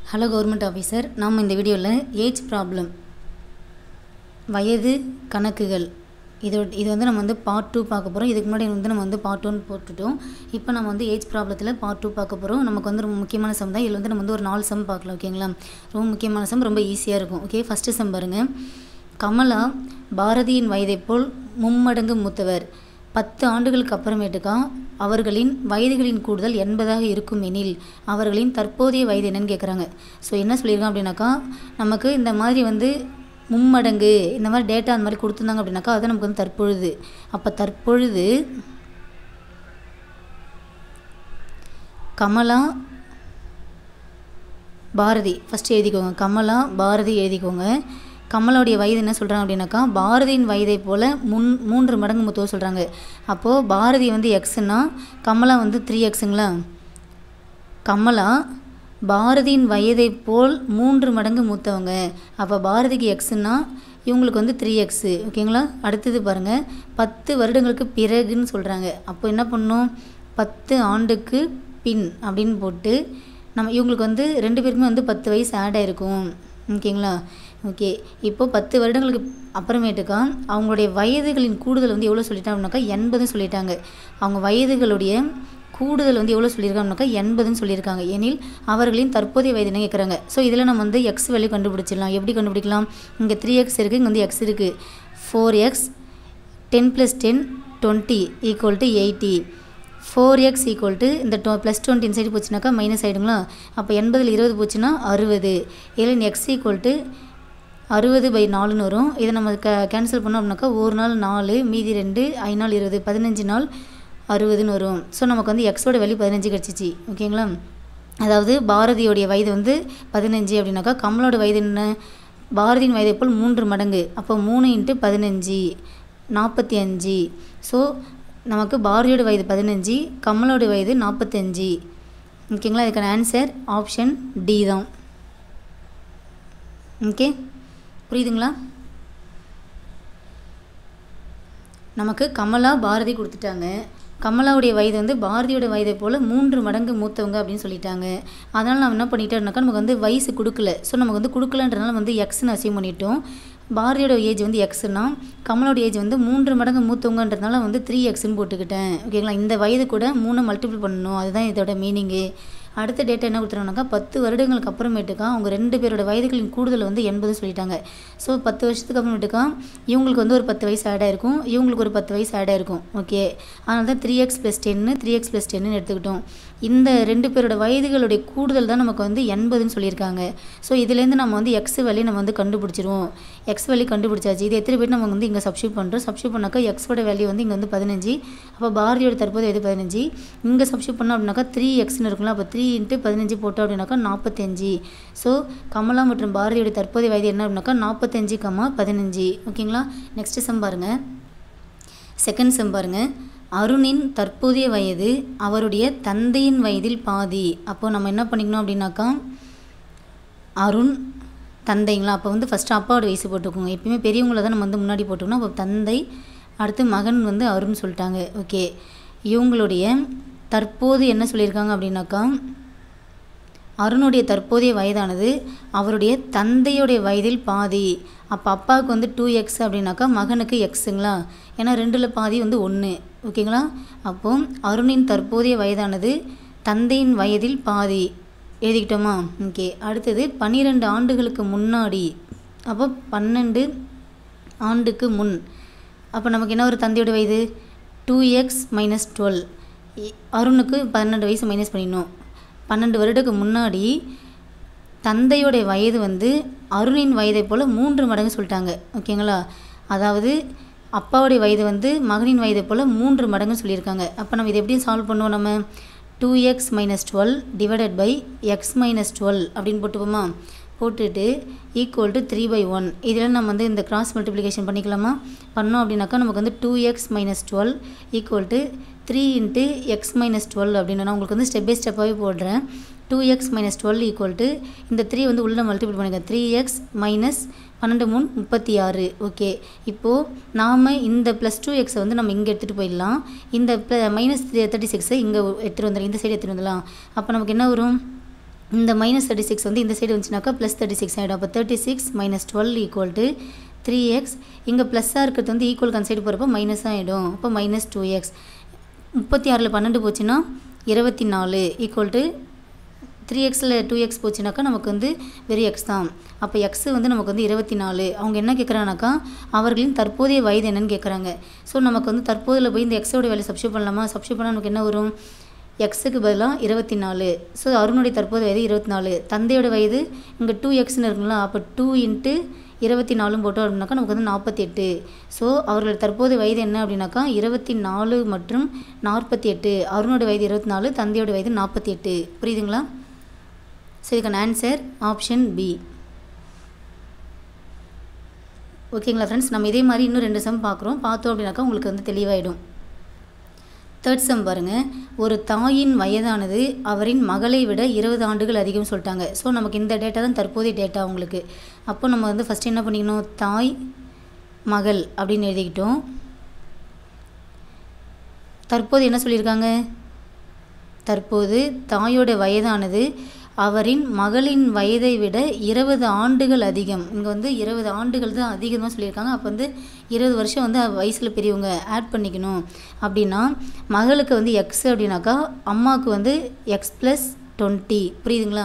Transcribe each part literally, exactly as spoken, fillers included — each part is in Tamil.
ஹலோ கவர்மெண்ட் ஆஃபீஸர், நாம் இந்த வீடியோவில் ஏஜ் ப்ராப்ளம் வயது கணக்குகள் இதோட இது வந்து நம்ம வந்து பார்ட் டூ பார்க்க போகிறோம். இதுக்கு முன்னாடி வந்து நம்ம வந்து பார்ட் ஒன் போட்டுட்டோம். இப்போ நம்ம வந்து ஏஜ் ப்ராப்ளத்தில் பார்ட் டூ பார்க்க போகிறோம். நமக்கு வந்து ரொம்ப முக்கியமான சம் தான். இதில் வந்து நம்ம வந்து ஒரு நாலு சம் பார்க்கலாம். ஓகேங்களா? ரொம்ப முக்கியமான சம், ரொம்ப ஈஸியாக இருக்கும். ஓகே, ஃபஸ்ட்டு சம் பாருங்கள். கமலா பாரதியின் வயதை போல் மும்மடங்கு மூத்தவர். பத்து ஆண்டுகளுக்கு அப்புறமேட்டுக்கா அவர்களின் வயதுகளின் கூடுதல் எண்பதாக இருக்கும் எனில் அவர்களின் தற்போதைய வயது என்னன்னு கேட்குறாங்க. ஸோ என்ன சொல்லியிருக்காங்க அப்படின்னாக்கா, நமக்கு இந்த மாதிரி வந்து மும்மடங்கு இந்த மாதிரி டேட்டா அந்த மாதிரி கொடுத்துருந்தாங்க அப்படின்னாக்கா அது நமக்கு வந்து தற்பொழுது. அப்போ தற்பொழுது கமலா பாரதி ஃபஸ்ட்டு எழுதிக்கோங்க. கமலா பாரதி எழுதிக்கோங்க. கமலாவுடைய வயது என்ன சொல்கிறாங்க அப்படின்னாக்கா, பாரதியின் வயதை போல் முன் மூன்று மடங்கு மூத்தவர் சொல்கிறாங்க. அப்போது பாரதி வந்து எக்ஸுன்னா கமலா வந்து த்ரீ எக்ஸுங்களா. கமலா பாரதியின் வயதை போல் மூன்று மடங்கு மூத்தவங்க. அப்போ பாரதிக்கு எக்ஸுன்னா இவங்களுக்கு வந்து த்ரீ எக்ஸு. ஓகேங்களா? அடுத்தது பாருங்கள், பத்து வருடங்களுக்கு பிறகுன்னு சொல்கிறாங்க. அப்போ என்ன பண்ணணும், பத்து ஆண்டுக்கு பின் அப்படின்னு போட்டு நம்ம இவங்களுக்கு வந்து ரெண்டு பேருக்குமே வந்து பத்து வயசு ஆட் ஆகிருக்கும். ஓகேங்களா? ஓகே, இப்போது பத்து வருடங்களுக்கு அப்புறமேட்டுக்கா அவங்களுடைய வயதுகளின் கூடுதல் வந்து எவ்வளோ சொல்லிட்டாங்கனாக்கா எண்பதுன்னு சொல்லிட்டாங்க. அவங்க வயதுகளுடைய கூடுதல் வந்து எவ்வளோ சொல்லியிருக்காங்கனாக்கா எண்பதுன்னு சொல்லியிருக்காங்க. எனில் அவர்களின் தற்போதைய வயது என்ன கேட்குறாங்க. ஸோ இதில் நம்ம வந்து எக்ஸ் வேல்யூ கண்டுபிடிச்சிடலாம். எப்படி கண்டுபிடிக்கலாம், இங்கே த்ரீ எக்ஸ் இருக்குது, இங்கே வந்து எக்ஸ் இருக்குது. Four x ten plus ten twenty equal to eighty. Four x equal to இந்த டொ ப்ளஸ் டுவெண்ட்டி இன்சைடு போச்சுனாக்கா மைனஸ் ஆகிடுங்களா. அப்போ எண்பதில் இருபது போச்சுன்னா அறுபது. இதில் எக்ஸ் ஈக்குவல் டு அறுபது பை நாலுன்னு வரும். இதை நம்ம க கேன்சல் பண்ணோம் அப்படின்னாக்கா ஒரு நாள் நாலு, மீதி ரெண்டு, ஐந்து நாள் இருபது, பதினஞ்சு நாள் அறுபதுன்னு வரும். ஸோ நமக்கு வந்து எக்ஸோட வேல்யூ பதினஞ்சு கிடச்சிச்சு. ஓகேங்களா? அதாவது பாரதியோடைய வயது வந்து பதினஞ்சு அப்படின்னாக்கா கமலோட வயது என்ன, பாரதியின் வயதை போல் மூன்று மடங்கு. அப்போ மூணு இன்ட்டு பதினஞ்சு நாற்பத்தி அஞ்சு. ஸோ நமக்கு பாரதியோட வயது பதினஞ்சு, கமலோட வயது நாற்பத்தஞ்சு. ஓகேங்களா? இதுக்கான ஆன்சர் ஆப்ஷன் டி தான். ஓகே, புரியுதுங்களா? நமக்கு கமலா பாரதி கொடுத்துட்டாங்க. கமலாவுடைய வயது வந்து பாரதியோட வயதை போல் மூன்று மடங்கு மூத்தவங்க அப்படின்னு சொல்லிட்டாங்க. அதனால் நம்ம என்ன பண்ணிட்டோம்னாக்கா நமக்கு வந்து வயசு கொடுக்கல. ஸோ நமக்கு வந்து கொடுக்கலன்றனால வந்து எக்ஸ்ன்னு அசீவ் பண்ணிட்டோம். பாரதியோட ஏஜ் வந்து எக்ஸ்னா கமலோட ஏஜ் வந்து மூன்று மடங்கு மூத்தவங்கன்றதுனால வந்து த்ரீ எக்ஸ்ன்னு போட்டுக்கிட்டேன். ஓகேங்களா? இந்த வயது கூட மூணு மல்டிபிள் பண்ணணும், அதுதான் இதோட மீனிங்கு. அடுத்த டேட்டா என்ன கொடுத்துருவாங்கனாக்கா, பத்து வருடங்களுக்கு அப்புறமேட்டுக்கா அவங்க ரெண்டு பேரோட வயதுகளின் கூடுதல் வந்து எண்பது சொல்லிட்டாங்க. ஸோ பத்து வருஷத்துக்கு அப்புறமேட்டுக்கா இவங்களுக்கு வந்து ஒரு பத்து வயசு ஆட் ஆகிருக்கும், இவங்களுக்கு ஒரு பத்து வயசு ஆட் ஆகிருக்கும். ஓகே, அதனால தான் த்ரீ எக்ஸ் ப்ளஸ் டென்னு த்ரீ எக்ஸ் ப்ளஸ் டென்னு எடுத்துக்கிட்டோம். இந்த ரெண்டு பேரோட வயதுகளுடைய கூடுதல் தான் நமக்கு வந்து எண்பதுன்னு சொல்லியிருக்காங்க. ஸோ இதுலேருந்து நம்ம வந்து எக்ஸ் வேல்யூ நம்ம வந்து கண்டுபிடிச்சிருவோம். எக்ஸ் வேல்யூ கண்டுபிடிச்சாச்சு. இது எத்தனை பேர் நம்ம வந்து இங்கே சப்ஸ்டியூட் பண்ணுறோம். சப்ஸ்டியூட் பண்ணாக்கா எக்ஸோட வேல்யூ வந்து இங்கே வந்து பதினஞ்சு. அப்போ பாரதியோட தற்போது வயது பதினஞ்சு. இங்கே சப்ஸ்டியூட் பண்ணோம் அப்படின்னாக்கா த்ரீ எக்ஸ்ன்னு இருக்குங்களா. அப்போ த்ரீ இன்ட்டு பதினஞ்சு போட்டோம் அப்படின்னாக்கா நாற்பத்தஞ்சு. ஸோ கமலா மற்றும் பாரதியோட தற்போதைய வயது என்ன அப்படின்னாக்கா நாற்பத்தஞ்சு கம்மா பதினஞ்சு. ஓகேங்களா? நெக்ஸ்ட் சம் பாருங்கள். செகண்ட் சம் பாருங்கள். அருணின் தற்போதைய வயது அவருடைய தந்தையின் வயதில் பாதி. அப்போது நம்ம என்ன பண்ணிக்கணும் அப்படின்னாக்கா, அருண் தந்தைங்களா. அப்போ வந்து ஃபஸ்ட்டு அப்பாவோட வயசு போட்டுக்கோங்க. எப்பயுமே பெரியவங்கள தான் நம்ம வந்து முன்னாடி போட்டுக்கணும். அப்போ தந்தை, அடுத்து மகன் வந்து அருண் சொல்லிட்டாங்க. ஓகே, இவங்களுடைய தற்போது என்ன சொல்லியிருக்காங்க அப்படின்னாக்கா, அருணுடைய தற்போதைய வயதானது அவருடைய தந்தையுடைய வயதில் பாதி. அப்போ அப்பாவுக்கு வந்து டூ எக்ஸ் அப்படின்னாக்கா மகனுக்கு எக்ஸுங்களா. ஏன்னா ரெண்டில் பாதி வந்து ஒன்று. ஓகேங்களா? அப்போ அருணின் தற்போதைய வயதானது தந்தையின் வயதில் பாதி எழுதிக்கிட்டோமா. ஓகே, அடுத்தது பன்னிரெண்டு ஆண்டுகளுக்கு முன்னாடி. அப்போ பன்னெண்டு ஆண்டுக்கு முன். அப்போ நமக்கு என்ன ஒரு தந்தையோட வயது டூ எக்ஸ் மைனஸ் டுவெல். அருணுக்கு பன்னெண்டு வயசு மைனஸ் பண்ணிடணும். பன்னெண்டு வருடத்துக்கு முன்னாடி தந்தையோடைய வயது வந்து அருணின் வயதை போல் மூன்று மடங்கு சொல்லிட்டாங்க. ஓகேங்களா? அதாவது அப்பாவுடைய வயது வந்து மகனின் வயதை போல் மூன்று மடங்கு சொல்லியிருக்காங்க. அப்போ நம்ம இதை எப்படி சால்வ் பண்ணுவோம், நம்ம two x minus twelve divided by x minus twelve அப்படின்னு போட்டுப்போமா. போட்டுட்டு equal to three by one. இதில் நம்ம வந்து இந்த கிராஸ் மல்டிப்ளிகேஷன் பண்ணிக்கலாமா. பண்ணோம் அப்படின்னாக்கா நமக்கு வந்து two x minus twelve equal to three into x minus twelve அப்படின்னு நான் உங்களுக்கு வந்து ஸ்டெப் பை ஸ்டெப்பாகவே போடுறேன். Two x minus twelve equal to இந்த த்ரீ வந்து உள்ளே மல்டிபிள் பண்ணிக்க த்ரீ எக்ஸ் மைனஸ் பன்னெண்டு மூணு முப்பத்தி ஆறு. ஓகே, இப்போது நாம் இந்த ப்ளஸ் டூ எக்ஸை வந்து நம்ம இங்கே எடுத்துகிட்டு போயிடலாம். இந்த ப்ள மைனஸ் தேர்ட்டி சிக்ஸை இங்கே எடுத்துகிட்டு வந்துடலாம், இந்த சைடு எடுத்துகிட்டு வந்துடலாம். அப்போ நமக்கு என்ன வரும், இந்த மைனஸ் தேர்ட்டி சிக்ஸ் வந்து இந்த சைடு வந்துச்சுனாக்கா ப்ளஸ் தேர்ட்டி சிக்ஸ் ஆகிடும். அப்போ thirty six minus twelve equal to three x. இங்கே ப்ளஸ்ஸாக இருக்கிறது வந்து ஈக்குவல் அந்த சைடு போகிறப்போ மைனஸ் ஆகிடும். அப்போ மைனஸ் டூ எக்ஸ். முப்பத்தி ஆறில் பன்னெண்டு போச்சுன்னா இருபத்தி நாலு ஈக்குவல் டு த்ரீ எக்ஸில் டூ எக்ஸ் போச்சுனாக்கா நமக்கு வந்து வெறும் எக்ஸ் தான். அப்போ எக்ஸு வந்து நமக்கு வந்து இருபத்தி நாலு. அவங்க என்ன கேட்குறாங்கனாக்கா அவர்களின் தற்போதைய வயது என்னன்னு கேட்குறாங்க. ஸோ நமக்கு வந்து தற்போதில் போய் இந்த எக்ஸோட வேலையை சப்ஸ்டியூட் பண்ணலாமா? சப்ஸ்டியூட் பண்ணால் நமக்கு என்ன வரும்? எக்ஸுக்கு பதிலாக இருபத்தி நாலு. ஸோ அருணுடைய தற்போதைய வயது இருபத்தி நாலு. தந்தையோட வயது இங்கே டூ எக்ஸ்னு இருக்குங்களா, அப்போ டூ இன்ட்டு இருபத்தி நாலும் போட்டோம் அப்படின்னாக்கா நமக்கு வந்து நாற்பத்தி எட்டு. ஸோ அவர்களோட தற்போதைய வயது என்ன அப்படின்னாக்கா இருபத்தி நாலு மற்றும் நாற்பத்தி எட்டு. அருணோட வயது இருபத்தி நாலு, தந்தையோட வயது நாற்பத்தி எட்டு. புரியுதுங்களா? ஸோ இதுக்கான ஆன்சர் ஆப்ஷன் பி. ஓகேங்களா ஃப்ரெண்ட்ஸ், நம்ம இதே மாதிரி இன்னும் ரெண்டு சம் பார்க்குறோம். பார்த்தோம் அப்படின்னாக்கா உங்களுக்கு வந்து தெளிவாயிடும். தேர்ட் சம் பாருங்கள். ஒரு தாயின் வயதானது அவரின் மகளை விட இருபது ஆண்டுகள் அதிகம் சொல்லிட்டாங்க. ஸோ நமக்கு இந்த டேட்டா தான் தற்போதைய டேட்டா உங்களுக்கு. அப்போ நம்ம வந்து ஃபஸ்ட்டு என்ன பண்ணிக்கணும்? தாய் மகள் அப்படின்னு எழுதிக்கிட்டோம். தற்போது என்ன சொல்லியிருக்காங்க? தற்போது தாயோட வயதானது அவரின் மகளின் வயதை விட இருபது ஆண்டுகள் அதிகம். இங்கே வந்து இருபது ஆண்டுகள் தான் அதிகமாக சொல்லியிருக்காங்க. அப்போ வந்து இருபது வருஷம் வந்து வயசில் பெரியவங்க ஆட் பண்ணிக்கணும். அப்படின்னா மகளுக்கு வந்து எக்ஸ் அப்படின்னாக்கா அம்மாவுக்கு வந்து எக்ஸ் ப்ளஸ் டுவெண்ட்டி. புரியுதுங்களா?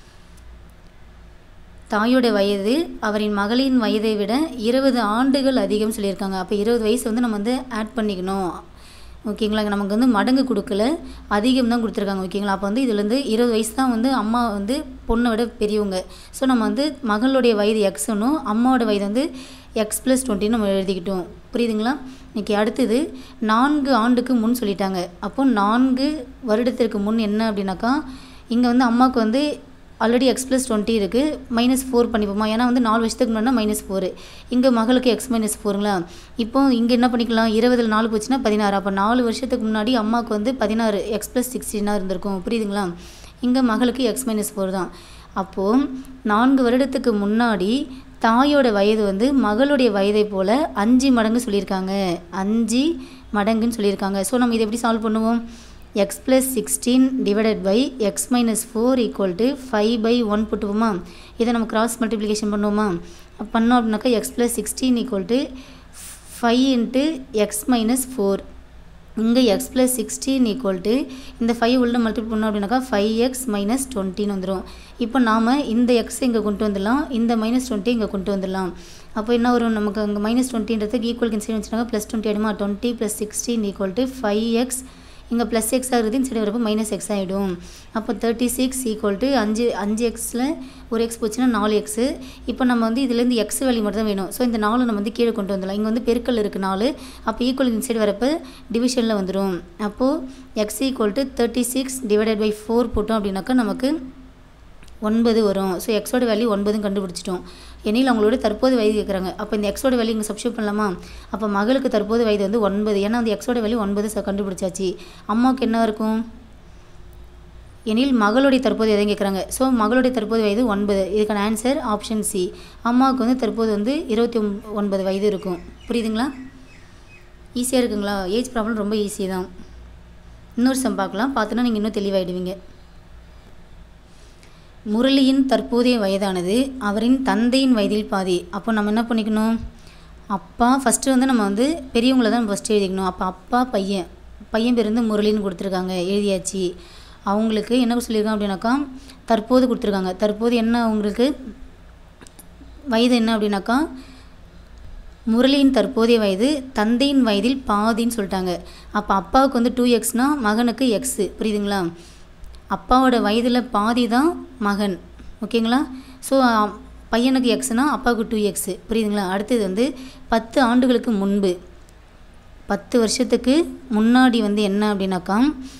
தாயோட வயது அவரின் மகளின் வயதை விட இருபது ஆண்டுகள் அதிகம் சொல்லியிருக்காங்க. அப்போ இருபது வயசு வந்து நம்ம வந்து ஆட் பண்ணிக்கணும். ஓகேங்களா? நமக்கு வந்து மடங்கு கொடுக்கல, அதிகம் தான் கொடுத்துருக்காங்க. ஓகேங்களா? அப்போ வந்து இதுலேருந்து இருபது வயசு தான் வந்து அம்மா வந்து பொண்ணை விட பெரியவங்க. ஸோ நம்ம வந்து மகளுடைய வயது எக்ஸ்னும் அம்மாவோட வயது வந்து எக்ஸ் ப்ளஸ் டுவெண்ட்டின்னு நம்ம எழுதிக்கிட்டோம். புரியுதுங்களா? இன்றைக்கி அடுத்தது நான்கு ஆண்டுக்கு முன் சொல்லிட்டாங்க. அப்போ நான்கு வருடத்திற்கு முன் என்ன அப்படின்னாக்கா இங்கே வந்து அம்மாவுக்கு வந்து ஆல்ரெடி எக்ஸ் ப்ளஸ் டுவெண்ட்டி இருக்குது, மைனஸ் ஃபோர் பண்ணிப்போமா? ஏன்னா வந்து நாலு வருஷத்துக்கு முன்னாடி மைனஸ் ஃபோரு, இங்கே மகளுக்கு எக்ஸ் மைனஸ் ஃபோருங்களா. இப்போ இங்கே என்ன பண்ணிக்கலாம்? இருபதில் நாலு போச்சுன்னா பதினாறு. அப்போ நாலு வருஷத்துக்கு முன்னாடி அம்மாவுக்கு வந்து பதினாறு எக்ஸ் ப்ளஸ் சிக்ஸ்டீனாக இருந்திருக்கும். புரியுதுங்களா? இங்கே மகளுக்கு எக்ஸ் மைனஸ் ஃபோர் தான். அப்போது நான்கு வருடத்துக்கு முன்னாடி தாயோட வயது வந்து மகளுடைய வயதை போல் அஞ்சு மடங்கு சொல்லியிருக்காங்க. அஞ்சு மடங்குன்னு சொல்லியிருக்காங்க. ஸோ நம்ம இதை எப்படி சால்வ் பண்ணுவோம்? X plus sixteen divided by x minus four equal to five by one போட்டுவோமா? இதை நம்ம கிராஸ் மல்டிப்ளிகேஷன் பண்ணுவோமா? பண்ணோம் அப்படின்னாக்கா x plus sixteen equal to five into x minus four. இங்கே x plus sixteen equal to இந்த ஃபைவ் உள்ள மல்டிபிள் பண்ணோம் அப்படின்னாக்கா ஃபைவ் எக்ஸ் மைனஸ் டுவெண்ட்டின்னு வந்துடும். இப்போ நாம் இந்த எக்ஸ் இங்கே கொண்டு வந்துடலாம், இந்த மைனஸ் டுவெண்ட்டி இங்கே கொண்டு வந்துடலாம். அப்போ என்ன வரும்? நமக்கு அங்கே மைனஸ் டுவெண்ட்டின்றதுக்கு ஈக்குவல் கேன்சல் வச்சுனாக்கா ப்ளஸ் டுவெண்ட்டி ஆகிடுமா? Twenty plus sixteen equal to five x. இங்கே ப்ளஸ் எக்ஸ் ஆகுது, இந்த சைடு வரப்போ மைனஸ் எக்ஸ் ஆகிடும். அப்போ தேர்ட்டி சிக்ஸ் ஈக்குவல் டு அஞ்சு அஞ்சு எக்ஸில் ஒரு எக்ஸ் போச்சுன்னா நாலு எக்ஸு. இப்போ நம்ம வந்து இதுலேருந்து எக்ஸ் வேல்யூ மட்டும் தான் வேணும். ஸோ இந்த நாலு நம்ம வந்து கீழே கொண்டு வந்துடலாம். இங்கே வந்து பெருக்கல் இருக்குது நாலு. அப்போ ஈக்குவல் இந்த சைடு வரப்போ டிவிஷனில் வந்துடும். அப்போது x equal to thirty six divided by four போட்டோம் அப்படின்னாக்கா நமக்கு ஒன்பது வரும். ஸோ எக்ஸோட வேல்யூ ஒன்பதும் கண்டுபிடிச்சிட்டோம். எனில் அவங்களோட தற்போது வயது கேட்குறாங்க. அப்போ இந்த எக்ஸோட வேல்யூ இங்கே சப்ஸ்டியூட் பண்ணலாமா? அப்போ மகளுக்கு தற்போது வயது வந்து ஒன்பது. ஏன்னா அந்த எக்ஸோட வேல்யூ ஒன்பது கண்டுபிடிச்சாச்சு. அம்மாவுக்கு என்ன இருக்கும்? எனில் மகளுடைய தற்போது எதையும் கேட்குறாங்க. ஸோ மகளுடைய தற்போது வயது ஒன்பது. இதுக்கான ஆன்சர் ஆப்ஷன் சி. அம்மாவுக்கு வந்து தற்போது வந்து இருபத்தி ஒன்பது வயது இருக்கும். புரியுதுங்களா? ஈஸியாக இருக்குங்களா? ஏஜ் ப்ராப்ளம் ரொம்ப ஈஸி தான். இன்னொரு சம் பார்க்கலாம். பார்த்தோன்னா நீங்கள் இன்னும் தெளிவாயிடுவீங்க. முரளியின் தற்போதைய வயதானது அவரின் தந்தையின் வயதில் பாதி. அப்போ நம்ம என்ன பண்ணிக்கணும்? அப்பா ஃபஸ்ட்டு வந்து நம்ம வந்து பெரியவங்கள தான் ஃபஸ்ட்டு எழுதிக்கணும். அப்போ அப்பா பையன் பையன் பேர் வந்து முரளின்னு கொடுத்துருக்காங்க, எழுதியாச்சு. அவங்களுக்கு என்ன சொல்லியிருக்காங்க அப்படின்னாக்கா தற்போது கொடுத்துருக்காங்க. தற்போது என்ன அவங்களுக்கு வயது என்ன அப்படின்னாக்கா முரளியின் தற்போதைய வயது தந்தையின் வயதில் பாதின்னு சொல்லிட்டாங்க. அப்போ அப்பாவுக்கு வந்து டூ எக்ஸ்னால் மகனுக்கு எக்ஸு. புரியுதுங்களா? அப்பாவோட வயதில் பாதி தான் மகன். ஓகேங்களா? ஸோ பையனுக்கு எக்ஸ்னால் அப்பாவுக்கு டூ எக்ஸு. புரியுதுங்களா? அடுத்தது வந்து பத்து ஆண்டுகளுக்கு முன்பு, பத்து வருஷத்துக்கு முன்னாடி வந்து என்ன அப்படின்னாக்கா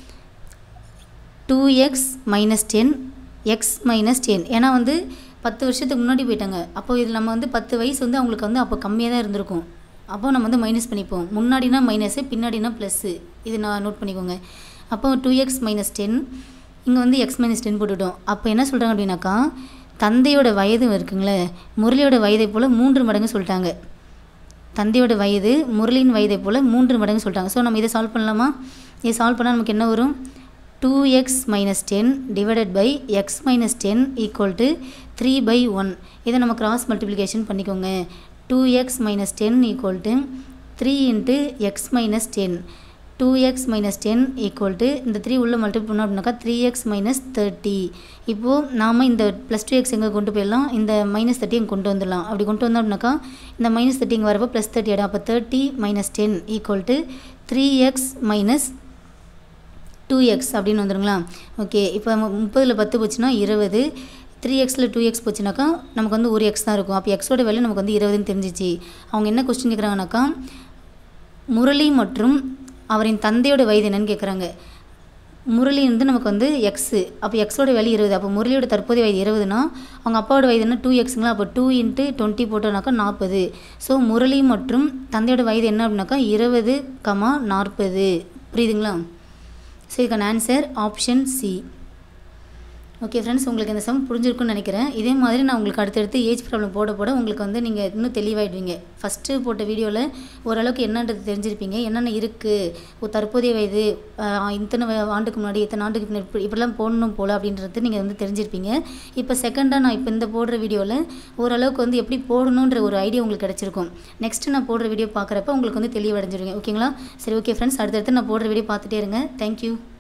two x minus ten x minus ten. ஏன்னா வந்து பத்து வருஷத்துக்கு முன்னாடி போயிட்டாங்க. அப்போ இதில் நம்ம வந்து பத்து வயசு வந்து அவங்களுக்கு வந்து அப்போ கம்மியாக தான் இருந்திருக்கும். அப்போ நம்ம வந்து மைனஸ் பண்ணிப்போம். முன்னாடினா மைனஸு, பின்னாடினா ப்ளஸ்ஸு. இது நான் நோட் பண்ணிக்கோங்க. அப்போ டூ எக்ஸ் மைனஸ் டென், இங்கே வந்து எக்ஸ் மைனஸ் டென் போட்டுவிட்டோம். அப்போ என்ன சொல்கிறாங்க அப்படின்னாக்கா தந்தையோட வயது இருக்குங்களே, முரளியோட வயதை போல் மூன்று மடங்கு சொல்லிட்டாங்க. தந்தையோட வயது முரளியின் வயதை போல் மூன்று மடங்கு சொல்லிட்டாங்க. ஸோ நம்ம இதை சால்வ் பண்ணலாமா? இதை சால்வ் பண்ணால் நமக்கு என்ன வரும்? Two x minus ten divided by x minus ten equal to three by one. இதை நம்ம கிராஸ் மல்டிப்ளிகேஷன் பண்ணிக்கோங்க. Two x minus ten equal to three into x minus ten. Two x minus ten equal to இந்த த்ரீ உள்ள மல்டிபிள் பண்ணோம் அப்படின்னாக்கா த்ரீ எக்ஸ் மைனஸ் தேர்ட்டி. இப்போது நாம் இந்த ப்ளஸ் டூ எக்ஸ் எங்கே கொண்டு போயிடலாம், இந்த மைனஸ் தேர்ட்டி இங்கே கொண்டு வந்துடலாம். அப்படி கொண்டு வந்தோம் அப்படின்னாக்கா இந்த மைனஸ் தேர்ட்டி இங்கே வரப்போ ப்ளஸ் தேர்ட்டி ஆகிடும். அப்போ thirty minus ten equal to three x minus two x அப்படின்னு வந்துடுங்களா. ஓகே, இப்போ முப்பதில் பத்து போச்சுன்னா இருபது. த்ரீ எக்ஸில் டூ எக்ஸ் போச்சுனாக்கா நமக்கு வந்து ஒரு எக்ஸ் தான் இருக்கும். அப்போ எக்ஸோட வேல்யூ நமக்கு வந்து இருபதுன்னு தெரிஞ்சிச்சு. அவங்க என்ன கொஸ்டின் கேட்குறாங்கனாக்கா முரளி மற்றும் அவரின் தந்தையோட வயது என்னன்னு கேட்குறாங்க. முரளி வந்து நமக்கு வந்து எக்ஸு, அப்போ எக்ஸோட வேல்யூ இருபது. அப்போ முரளியோட தற்போதைய வயது இருபதுனா அவங்க அப்பாவோட வயது என்ன டூ எக்ஸுங்களா. அப்போ டூ இன்ட்டு டுவெண்ட்டி போட்டோம்னாக்கா நாற்பது. ஸோ முரளி மற்றும் தந்தையோட வயது என்ன அப்படின்னாக்கா இருபது கமா நாற்பது. புரியுதுங்களா? ஸோ இதுக்கான answer option C. Okay friends, உங்களுக்கு இந்த சம் புரிஞ்சிருக்குன்னு நினைக்கிறேன். இதே மாதிரி நான் உங்களுக்கு அடுத்தடுத்து ஏஜ் ப்ராப்ளம் போட போட உங்களுக்கு வந்து நீங்கள் இன்னும் தெளிவாயிடுவீங்க. ஃபஸ்ட்டு போட்ட வீடியோவில் ஓரளவுக்கு என்னன்றது தெரிஞ்சிருப்பீங்க. என்னென்ன இருக்குது, தற்போதைய வயது இத்தனை ஆண்டுக்கு முன்னாடி இத்தனை ஆண்டுக்கு பின்னாடி இப்படி இப்படிலாம் போடணும் போல் அப்படின்றது நீங்கள் வந்து தெரிஞ்சிருப்பீங்க. இப்போ செகண்டாக நான் இப்போ இந்த போடுற வீடியோவில் ஓரளவுக்கு வந்து எப்படி போடணுன்ற ஒரு ஐடியா உங்களுக்கு கிடச்சிருக்கும். நெக்ஸ்ட்டு நான் போடுற வீடியோ பார்க்குறப்ப உங்களுக்கு வந்து தெளிவடைஞ்சிருங்க. ஓகேங்களா? சரி, ஓகே ஃப்ரெண்ட்ஸ், அடுத்தடுத்து நான் போடுற வீடியோ பார்த்துட்டே இருங்க. தேங்க்யூ.